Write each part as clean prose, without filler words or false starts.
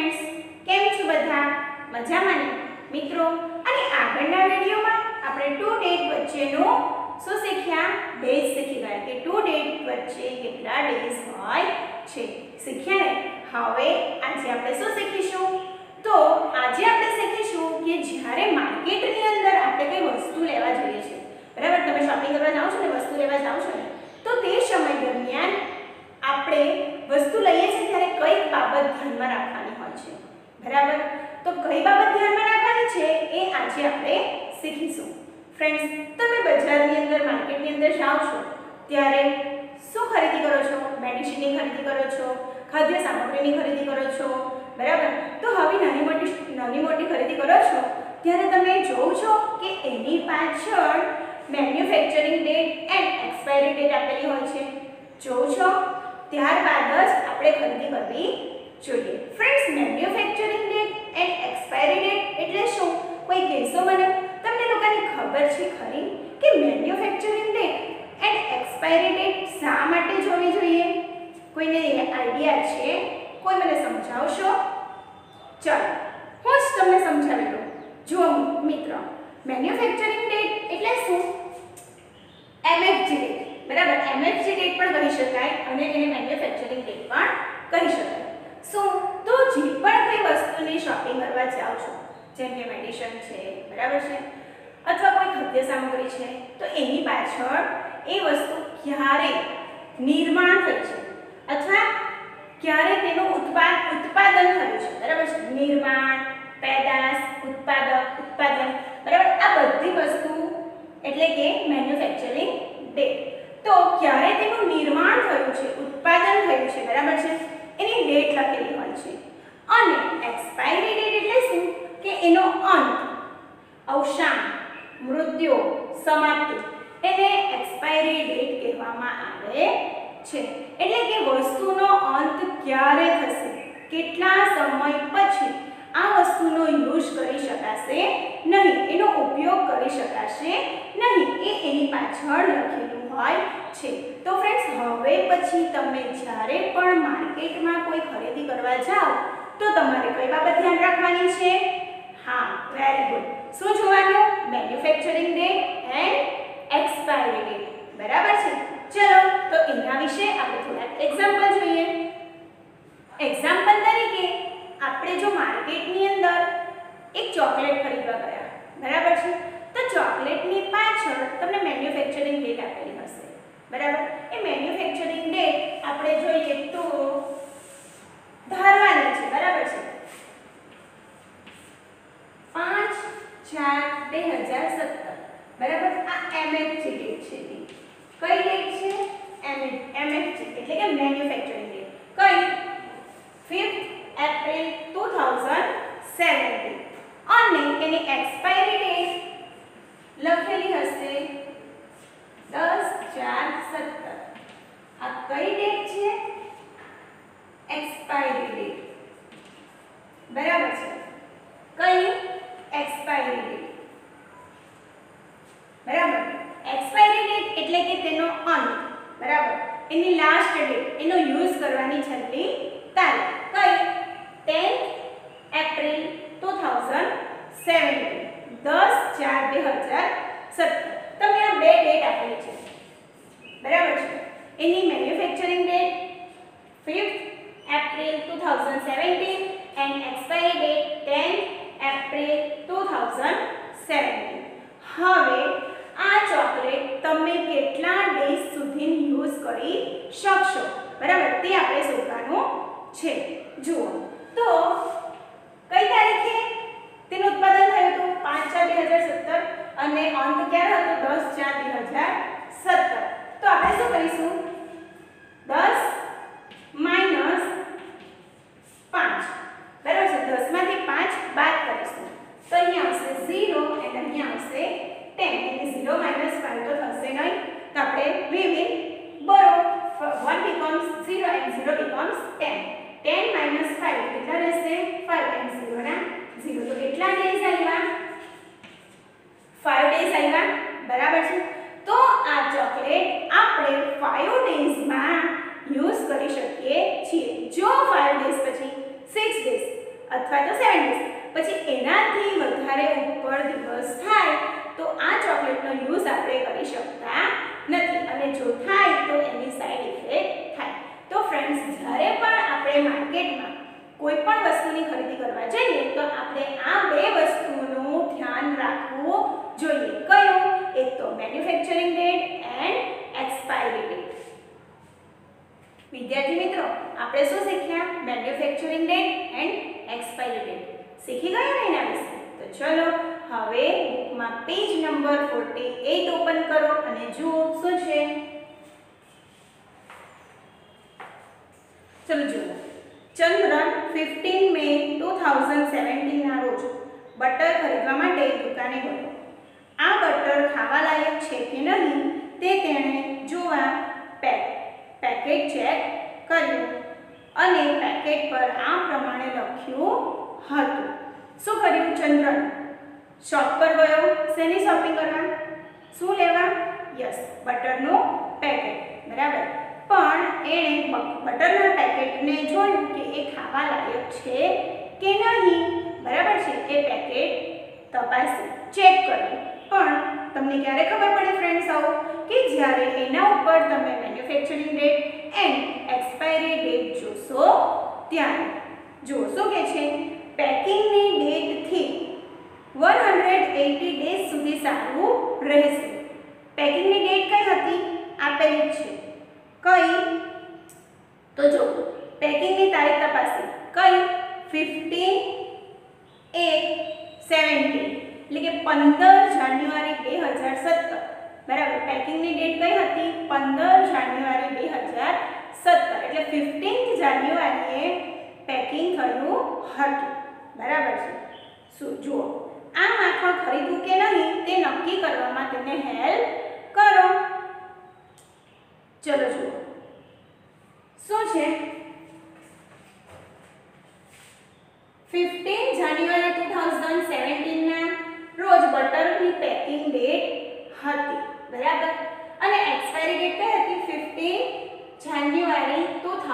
Friends, કેમ છો બધા? મજામાં ને મિત્રો? અને આગળના વિડિયોમાં આપણે ટુ ડેટ વચ્ચેનો શું શીખ્યા? ડેઝ શીખી ગયા કે ટુ ડેટ વચ્ચે કેટલા ડેઝ હોય છે. શીખ્યા ને? હવે આજે આપણે શું શીખીશું? તો આજે આપણે શીખીશું કે જ્યારે માર્કેટની અંદર આપણે કોઈ વસ્તુ લેવા જઈએ છીએ, બરાબર? તમે શોપિંગ કરવા જાઓ છો ને, વસ્તુ લેવા જાઓ છો ને, તો તે સમય દરમિયાન આપણે વસ્તુ લઈએ છીએ ત્યારે કઈ બાબત ધ્યાનમાં રાખવાની હોય છે, બરાબર? તો કઈ બાબત ધ્યાનમાં રાખવાની છે એ આજે આપણે શીખીશું. ફ્રેન્ડ્સ, તમે બજારની અંદર, માર્કેટની અંદર જાઓ છો ત્યારે શું ખરીદી કરો છો? મેડિસિનની ખરીદી કરો છો, ખાદ્ય સામગ્રીની ખરીદી કરો છો, બરાબર? તો હવે નાની મોટી ખરીદી કરો છો ત્યારે તમે જોવો છો કે એની પાછળ manufacturing date and expiry date આપેલી હોય છે. જોવો છો? ત્યારબાદ જ આપણે ખરીદી કરવી જોઈએ. Friends, manufacturing date and expiry date એટલે શું? કોઈ કહેશો મને? તમને લોકોને ખબર છે ખરી કે manufacturing date and expiry date શા માટે જોવી જોઈએ? કોઈને આઈડિયા છે? કોઈ મને સમજાવશો? ચાલો હું જ તમને સમજાવી દઉં. જુઓ મિત્રો, મેન્યુફેક્ચરિંગ ડેટ એટલે શું? એમએફજી ડેટ, બરાબર? એમએફજી ડેટ પણ કહી શકાય અને એને મેન્યુફેક્ચરિંગ ડેટ પણ કહી શકાય. શું? તો જે પણ કોઈ વસ્તુની શોપિંગ કરવા જાઓ છો, જેમ કે મેડિસિન છે, બરાબર છે, અથવા કોઈ ખાદ્ય સામગ્રી છે, તો એની પાછળ એ વસ્તુ ક્યારે નિર્માણ થઈ છે અથવા ક્યારે તેનું ઉત્પાદન થયું છે, બરાબર છે? નિર્માણ, પેદાશ, ઉત્પાદન, બરાબર? આ બધી વસ્તુ એટલે કે મેન્યુફેક્ચરિંગ ડેટ. તો ક્યારે તેનું નિર્માણ થયું છે, ઉત્પાદન થયું છે, બરાબર છે, એની ડેટ લખેલી હોય છે. અને એક્સપાયરી ડેટ એટલે શું? કે એનો અંત, અવસાન, મૃત્યુ, સમાપ્તિ, એને એક્સપાયરી ડેટ કહેવામાં આવે છે. એટલે કે વસ્તુનો અંત ક્યારે થશે, કેટલા સમય પછી આ વસ્તુનો યુઝ કરી શકાશે નહીં, એનો ઉપયોગ કરી શકાશે નહીં, એ એની પાછળ લખેલું હોય છે. તો ફ્રેન્ડ્સ, હવે પછી તમે જ્યારે પણ માર્કેટમાં કોઈ ખરીદી કરવા જાઓ તો તમારે કઈ બાબત ધ્યાન રાખવાની છે? હા, વેરી ગુડ. શું જોવાનું? Manufacturing date and expiry date, બરાબર છે? ચલો તો એના વિશે આપણે થોડા એક્ઝામ્પલ જોઈએ. એક્ઝામ્પલ તરીકે આપણે જો માર્કેટની અંદર એક ચોકલેટ ખરીદવા ગયા, બરાબર છે, તો ચોકલેટની પાછળ તમને મેન્યુફેક્ચરિંગ ડેટ આપેલી હશે, બરાબર? એ મેન્યુફેક્ચરિંગ ડેટ આપણે જોઈએ તો ધારવાની છે, બરાબર છે, 5/4/2017, બરાબર? આ એમએફજી ડેટ છે. કઈ ડેટ છે? એમએફજી એટલે કે મેન્યુફેક્ચરિંગ ડેટ. કઈ? 5th April 2017. અને એની એક્સપાયરી ડેટ લખેલી હશે 10/4/17. આ કઈ ડેટ છે? એક્સપાયરી ડેટ, બરાબર છે? કઈ? એક્સપાયરી ડેટ, બરાબર? એક્સપાયરી ડેટ એટલે કે તેનો અંત, બરાબર? એની લાસ્ટ ડેટ, એનો યુઝ કરવાની છેલ્લી તારીખ. કઈ? 10th April 2017, 10/4/2017. તમને આ બે ડેટ આપેલી છે, બરાબર છે? એની manufacturing date 5th April 2017 and expiry date 10th April 2017. હવે આ ચોકલેટ તમે કેટલા ડેઝ સુધી યુઝ કરી શકશો, બરાબર? તે આપણે શોધવાનું છે. જુઓ તો કઈ તારીખે તેનું ઉત્પાદન થયું હતું? 5/4/2017 અને અંત ક્યારે હતો? 10/4/2017. તો આપણે શું કરીશું? 10 - 5, બરાબર છે? 10 માંથી 5 બાદ કરીશું તો અહીંયા આવશે 0 અને અહીંયા આવશે 10. એટલે 0 - 5 તો થશે નહીં, તો આપણે we will borrow 1 becomes 0 and 0 becomes 10. 10 - 5 manufacturing date and expiry date. વિદ્યાર્થી મિત્રો, આપણે શું શીખ્યા? Manufacturing date and expiry date શીખી ગયા ને એના વિશે? તો ચલો હવે બુકમાં પેજ નંબર 48 ઓપન કરો અને જુઓ શું છે. ચલો જુઓ. ચંદ્રન 15 મે 2017 ના રોજ બટર ખરીદવા માટે દુકાને ગયો. આ બટર ખાવા લાયક છે કે નહીં તે તેણે જોવા પેકેટ ચેક કર્યું અને પેકેટ પર આ પ્રમાણે લખ્યું હતું. શું કર્યું ચંદ્રન? શોપ પર ગયો. શેની શોપિંગ કરવા? શું લેવા? યસ, બટરનું પેકેટ. બરાબર. પણ એણે બટરના પેકેટને જોયું કે એ ખાવા લાયક છે કે નહીં. બરાબર છે. એ પેકેટ તપાસ્યું, ચેક કર્યું. પણ તમને ક્યારે ખબર પડે ફ્રેન્ડ્સ આવો કે જ્યારે એના ઉપર તમે manufacturing date and expiry date જોશો ત્યારે. જુઓ શું કહે છે. પેકિંગની ડેટથી 180 ડેઝ સુધી સારું રહેશે. પેકિંગની ડેટ કઈ હતી? આપેલી જ છે. કઈ? તો જો પેકિંગની તારીખ તપાસી. કઈ? 15/8/17 એટલે કે 15 જાન્યુઆરી 2017. બરાબર. પેકિંગની ડેટ કઈ હતી? 15 જાન્યુઆરી 2017 એટલે 15th જાન્યુઆરીએ પેકિંગ થયું હતું. બરાબર છે. શું જુઓ, આ માખણ ખરીદવું કે નહીં તે નક્કી કરવામાં તેને હેલ્પ કરો. ચલો જુઓ શું છે. 15 જાન્યુઆરી 2017 ના રોજ બટરની પેકિંગ ડેટ હતી. બરાબર. અને એક્સપાયરી ડેટ કઈ હતી? 15 જાન્યુઆરી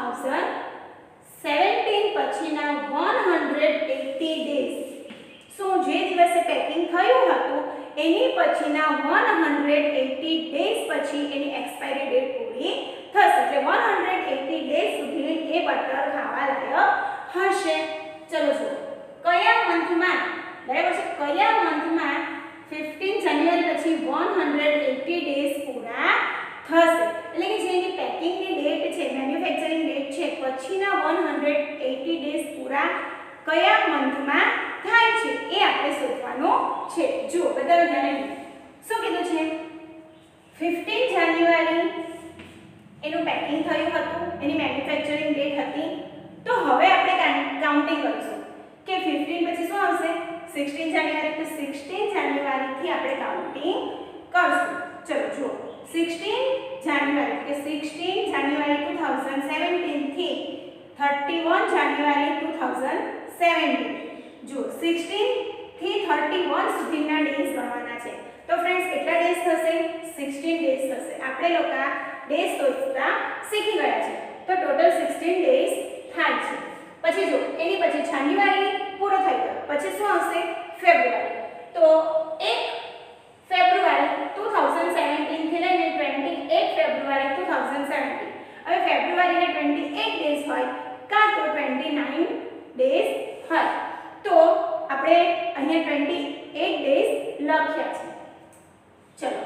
2017 પછીના 180 ડેઝ. શું જે દિવસે પેકિંગ થયું હતું એની પછીના 180 ડેઝ પછી એની એક્સપાયરી ડેટ પૂરી થશે. એટલે 180 ડેઝ સુધી એ બટર ખાવા લાયક હશે. ચલો જુઓ કયા મંથમાં. બરાબર છે. કયા મંથમાં 15 જાન્યુઆરી પછી 180 ડેઝ પૂરા થશે? એટલે કે જેની પેકિંગની ડેટ છે, મેન્યુફેક્ચરિંગ ડેટ છે, પછીના 180 ડેઝ પૂરા કયા મંથમાં થાય છે એ આપણે શોધવાનું છે. જુઓ બધા ધ્યાને શું કીધું છે. 15 જાન્યુઆરી એનું પેકિંગ થયું હતું, એની મેન્યુફેક્ચરિંગ ડેટ હતી. તો હવે આપણે કાઉન્ટિંગ કરીશું કે 15 પછી શું આવશે? 16 જાન્યુઆરી. તો 16 જાન્યુઆરીથી આપણે કાઉન્ટિંગ કરશું. ચલો જુઓ 16 જાન્યુઆરી કે 16 જાન્યુઆરી 2017 થી 31 જાન્યુઆરી 2017. જો 16 થી 31 સુધીના ડેઝ ગણવાના છે. તો ફ્રેન્ડ્સ કેટલા ડેઝ થશે? 16 ડેઝ થશે. આપણે લોકો ડેઝ શોધતા શીખી ગયા છે. તો ટોટલ 16 ડેઝ થાય છે. પછી જો એની પછી જાન્યુઆરી પૂરો થઈ ગયો. પછી શું આવશે? ફેબ્રુઆરી. તો 1 ફેબ્રુઆરી 2017 થી લઈને 28 ફેબ્રુઆરી 2017. હવે ફેબ્રુઆરીના 28 ડેઝ હોય કાં તો 29 ડેઝ હોય. તો આપણે અહીંયા 28 ડેઝ લખ્યા છે. ચલો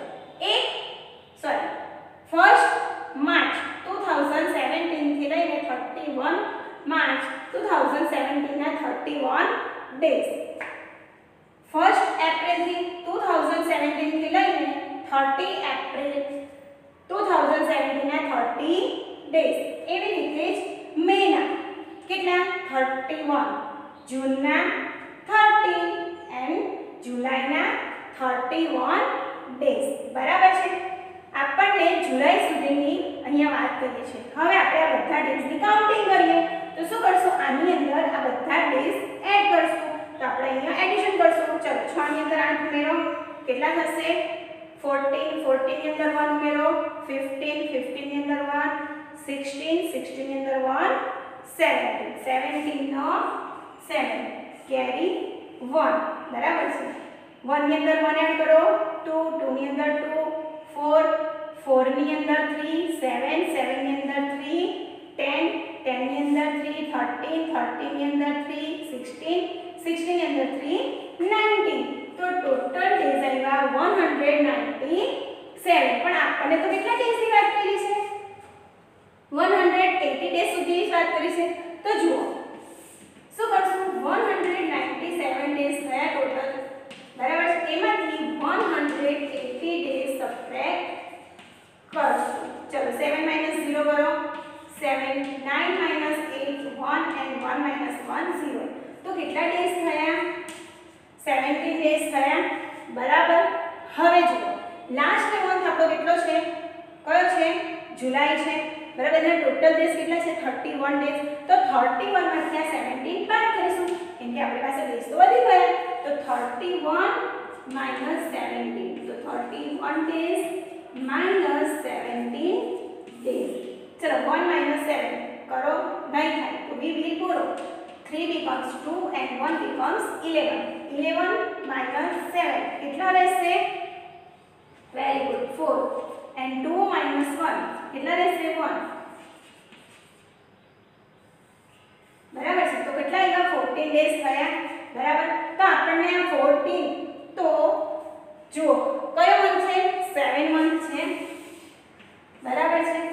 1 માર્ચ 2017 થી લઈને 31 માર્ચ 2017 ના 31 ડેઝ. 1 એપ્રિલ થી 2017 થી લઈને 30 એપ્રિલ 2017 ના 30 ડેઝ. એવી રીતે જ મેના કેટલા? 31, જૂનના 30 એન્ડ જુલાઈના 31 ડેઝ. બરાબર છે. આપણને જુલાઈ સુધીની અહીંયા વાત કરીએ છીએ. હવે આપણે આ બધા ડેઝની કાઉન્ટિંગ કરીએ. તો શું કરશું? આની અંદર આ બધા ડેઝ એડ કરશું. તો આપણે અહીંયા એડિશન કરશું. ચલો 6 ની અંદર 8 ઉમેરો. કેટલા થશે? 14 ની અંદર 1 ઉમેરો. 15 ની અંદર 1, 16 ની અંદર 1, 17 નો 7 કેરી 1. બરાબર છે. 1 ની અંદર 1 એડ કરો. 2 ની અંદર 2, 4 ની અંદર 3, 7 ની અંદર 3, 10 ની અંદર 3, 13 ની અંદર 3, 16 ની અંદર 3, 19. તો ટોટલ ડેઝ આવ્યા 197. આપણને તો કેટલા ડેઝની વાત કરી છે 180 ડેઝ સુધીની જ વાત કરી છે તો જુઓ શું કરશું 197 ડેઝ થયા ટોટલ બરાબર છે એમાંથી 180 ડેઝ સબટ્રેક્ટ કરશું ચલો 7 - 0 કરો 7 9 - 8 1 and 1 - 1 0 તો કેટલા ડેઝ થયા 17 ડેઝ થયા બરાબર હવે જુઓ લાસ્ટ મંથ આપણો કેટલો છે કયો છે જુલાઈ છે બરાબર એના ટોટલ ડેઝ કેટલા છે 31 ડેઝ તો 31 માંથી આ 17 બાદ કરીશું કેમ કે આપણી પાસે ડેઝ તો વધી ગયા તો 31 - 17 તો 31 ડેઝ - 17 ડેઝ ચલો 1 - 7 કરો નહીં થાય તો we will borrow 3 becomes 2 and 1 becomes 11 11 - 7 કેટલા રહેશે વેરી ગુડ 4 and 2 - 1 કેટલા રહેશે 1 બરાબર છે તો કેટલા આવ્યા 14 ડેઝ થયા બરાબર તો આપણને આ 14 તો જુઓ કયો મંથ છે 7 મંથ છે બરાબર છે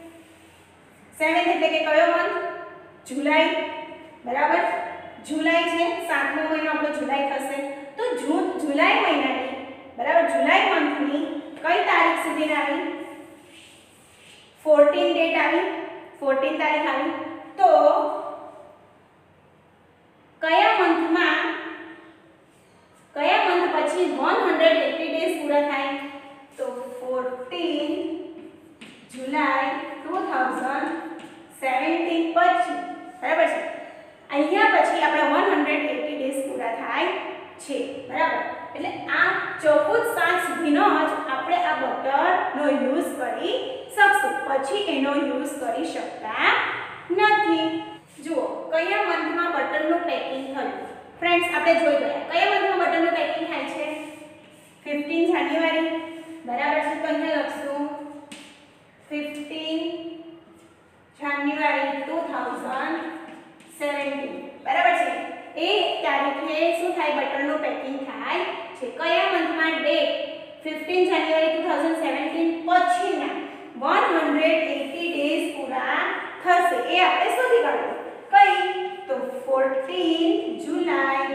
7 એટલે કે કયો મંથ જુલાઈ બરાબર જુલાઈ છે 7મો મહિનો આપણો જુલાઈ થશે તો જુલાઈ મહિનાની બરાબર જુલાઈ મંથની કઈ તારીખ સુધી આવી 14 ડેટ આવી 14 તારીખ આવી તો કયા મંથ પછી 180 ડેઝ પૂરા થાય તો 14 જુલાઈ 2017 પછી બરાબર છે અહીંયા પછી આપણા 180 ડેઝ પૂરા થાય છે બરાબર એટલે આ 14 સાલ સુધીનો જ આપણે આ બટરનો યુઝ કરી શકશું પછી એનો યુઝ કરી શકતા નથી જુઓ કયા મંથમાં બટરનું પેકિંગ થયું ફ્રેન્ડ્સ આપણે જોઈ ગયા કયા મંથમાં બટરનું પેકિંગ થાય છે 15 જાન્યુઆરી બરાબર છે તો અહીંયા લખશું 15 જાન્યુઆરી 2017 બરાબર છે એ તારીખે શું થાય બટરનું પેકિંગ થાય છે કયા મંથમાં ડેટ 15 જાન્યુઆરી 2017 પછીના 180 ડેઝ પૂરા થશે એ આપણે શોધી કાઢવું કઈ તો 14 જુલાઈ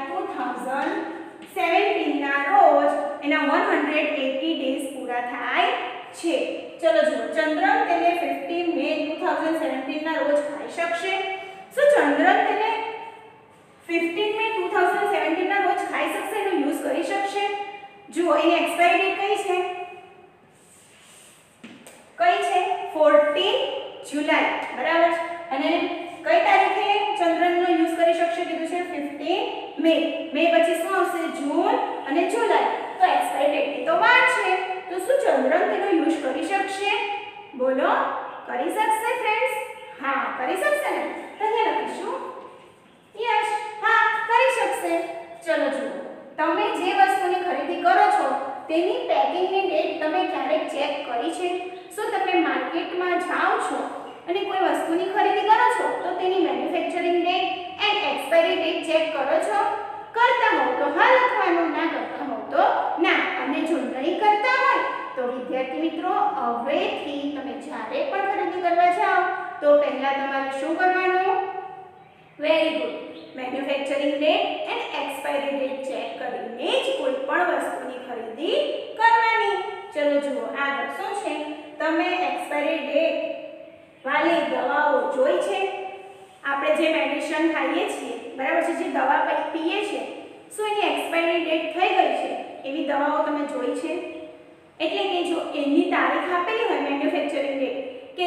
2017 ના રોજ એના 180 ડેઝ પૂરા થાય છે ચલો જુઓ ચંદ્રક તેને 15 મે 2017 ના રોજ ખાઈ શકશે શું ચંદ્રક તેને 15 મે 2017 ના રોજ ખાઈ શકશે એનો યુઝ કરી શકશે જુઓ એની એક્સપાયરી ડેટ કઈ છે 14 જુલાઈ બરાબર અને કઈ તારીખે ચંદ્રકનો યુઝ કરી શકશે કીધું છે 15 મે પછી શું આવશે જૂન અને જુલાઈ તો એક્સપાયરી ડેટની તો વાર છે તો શું ચંદ્રક તેનો યુઝ કરી શકશે બોલો કરી શકશે ફ્રેન્ડ્સ હા કરી શકશે ને તો અહીંયા લખીશું યસ હા કરી શકશે ચલો જુઓ તમે જે વસ્તુની ખરીદી કરો છો તેની પેકિંગની ડેટ તમે ક્યારેક ચેક કરી છે શું તમે માર્કેટમાં જાઓ છો અને કોઈ વસ્તુની ખરીદી કરો છો તો તેની manufacturing date and expiry date check કરો છો કરતા હો તો હા લખવાનું ના કરતા હો તો ના અને જો નહીં કરતા હોય તો વિદ્યાર્થી મિત્રો હવેથી તમે જ્યારે પણ ખરીદી કરવા જાઓ તો પહેલા તમારે શું કરવાનું very good manufacturing date and expiry date check કરીને જ કોઈ પણ વસ્તુની ખરીદી કરવાની ચલો જુઓ આગળ શું છે તમે એક્સપાયરી ડેટ વાલી દવાઓ જોઈ છે આપણે જે મેડિસિન ખાઈએ છીએ બરાબર છે જે દવા પીએ છીએ શું એની એક્સપાયરી ડેટ થઈ ગઈ છે એવી દવાઓ તમે જોઈ છે એટલે કે જો એની તારીખ આપેલી હોય મેન્યુફેક્ચરિંગ ડેટ કે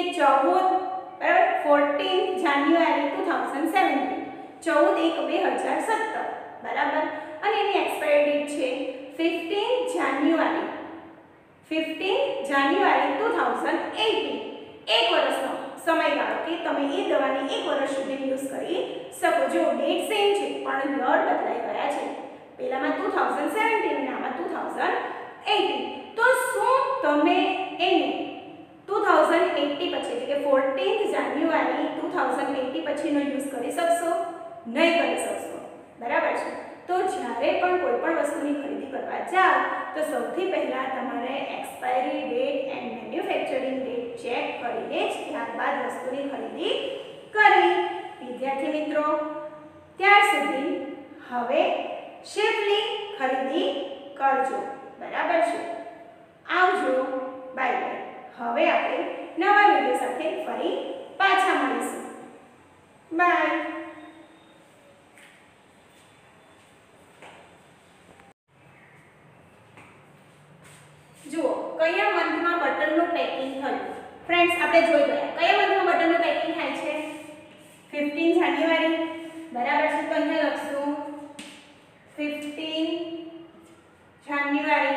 14 જાન્યુઆરી 2017 14/1/2017 બરાબર અને એની એક્સપાયરી ડેટ છે 15 જાન્યુઆરી 2018 એક વર્ષનો સમયગાળો કે તમે એ દવાની એક વર્ષ સુધી યુઝ કરી શકો જો ડેટ સેમ છે પણ યર બદલાઈ ગયા છે પહેલામાં 2017 અને આમાં 2018 તો શું તમે એને 2080 પછી એટલે કે 14 જાન્યુઆરી 2080 પછીનો યુઝ કરી શકશો નહીં કરી શકશો બરાબર છે તો જ્યારે પણ કોઈ પણ વસ્તુની ખરીદી કરવા જાઓ તો સૌથી પહેલા તમારે એક્સપાયરી ડેટ એન્ડ ત્યારબાદ વસ્તુની ખરીદી કરવી. વિદ્યાર્થી મિત્રો, ત્યાર સુધી હવે સેફલી ખરીદી કરજો. બરાબર છે? આવજો. Bye bye. હવે આપણે નવા વિડિયો સાથે ફરી પાછા મળીશું. બાય. જુઓ કયા મંથમાં બટરનું પેકિંગ થયું. ફ્રેન્ડ્સ, આપણે જોઈ ગયા કયા મંથમાં બટરનું પેકિંગ થાય છે. 15 જાન્યુઆરી. બરાબર છે? તો અહીંયા લખશું 15 જાન્યુઆરી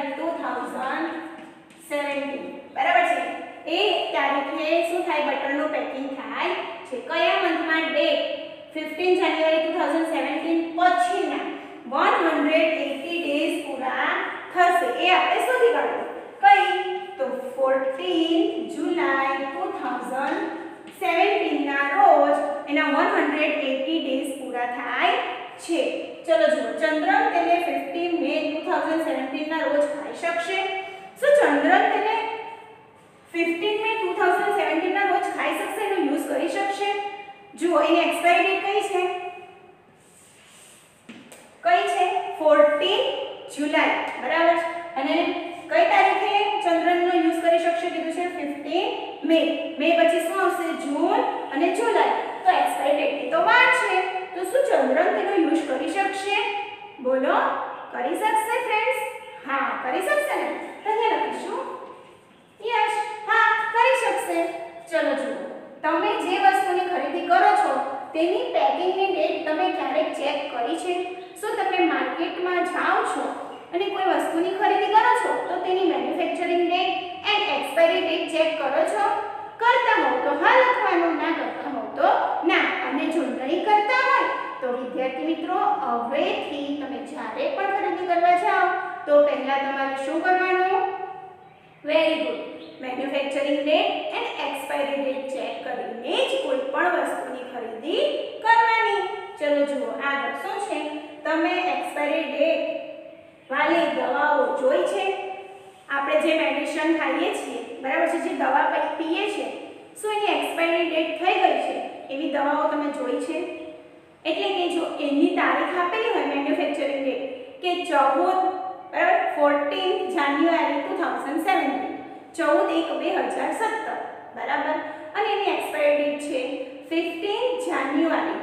2017. બરાબર છે? એ તારીખે શું થાય? બટરનું પેકિંગ થાય છે. કયા મંથમાં? ડેટ 15 જાન્યુઆરી 2017 પછીના 180 ડેઝ પૂરા થશે. એ આપણે શોધી કાઢવું. કઈ? તો 14 જુલાઈ 2017 ના રોજ એના 180 ડેઝ પૂરા થાય છે. ચલો જુઓ, ચંદ્રક તેને 15 મે 2017 ના રોજ ખાઈ શકશે. શું ચંદ્રક તેને 15 મે 2017 ના રોજ ખાઈ શકશે? એનો યુઝ કરી શકશે? જુઓ, એની એક્સપાયરી ડેટ કઈ છે? કઈ છે? 14 જુલાઈ. બરાબર. અને કઈ તારીખે ચંદ્રકનો યુઝ કરી શકશે કીધું છે? 15 મે. મે પછી શું આવશે? જૂન અને જુલાઈ. તો એક્સપાયરી ડેટની તો વાર છે. તો શું ચંદ્રક તેનો યુઝ કરી શકશે? બોલો, કરી શકશે ફ્રેન્ડ્સ? હા, કરી શકશે ને? તો અહીંયા લખીશું યસ. હા, કરી શકશે. ચલો જુઓ, તમે જે વસ્તુની ખરીદી કરો છો તેની પેકિંગની ડેટ તમે ક્યારેક ચેક કરી છે? શું તમે માર્કેટમાં જાઓ છો અને કોઈ વસ્તુની ખરીદી કરો છો તો તેની manufacturing date and expiry date check કરો છો? કરતા હો તો હા લખવાનું, ના કરતા હો તો ના. અને જો નહીં કરતા હોય તો વિદ્યાર્થી મિત્રો, હવેથી તમે જ્યારે પણ ખરીદી કરવા જાઓ તો પહેલા તમારે શું કરવાનું? Very good. Manufacturing date and expiry date check કરીને જ કોઈ પણ વસ્તુની ખરીદી કરવાની. ચલો જુઓ, આગળ શું છે? તમે એક્સપાયરી ડેટ વાળી દવાઓ જોઈ છે? આપણે જે મેડિસિન ખાઈએ છીએ, બરાબર છે, જે દવા પીએ છીએ, શું એની એક્સપાયરી ડેટ થઈ ગઈ છે? એવી દવાઓ તમે જોઈ છે? એટલે કે જો એની તારીખ આપેલી હોય મેન્યુફેક્ચરિંગ ડેટ કે 14 જાન્યુઆરી 2017, 14/1/2017, બરાબર. અને એની એક્સપાયરી ડેટ છે 15 જાન્યુઆરી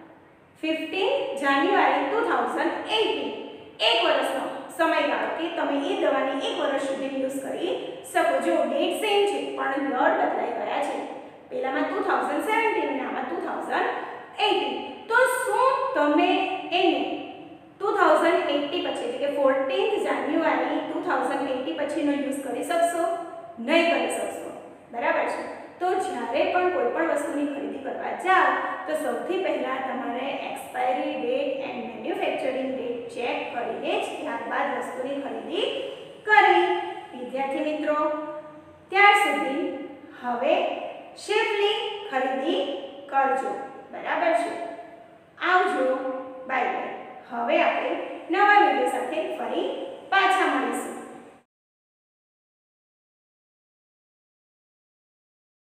2018. એક વર્ષનો સમયગાળો કે તમે એ દવાની 1 વર્ષ સુધી યુઝ કરી શકો. જો ડેટ સેમ છે પણ યર બદલાઈ ગયા છે. પહેલામાં 2017 અને આમાં 2018. તો શું તમે એને 2080 પછી એટલે કે 14 જાન્યુઆરી 2080 પછીનો યુઝ કરી શકશો? નહીં કરી શકશો. બરાબર છે? તો જ્યારે પણ કોઈ પણ વસ્તુની ખરીદી કરવા જાઓ તો સૌથી પહેલા તમારે expiry date and manufacturing date check કરીને જ ત્યારબાદ વસ્તુની ખરીદી કરવી. વિદ્યાર્થી મિત્રો, ત્યાર સુધી હવે સેફલી ખરીદી કરજો. બરાબર છે? આવજો. Bye bye. હવે આપણે નવા વિડિયો સાથે ફરી પાછા મળીશું.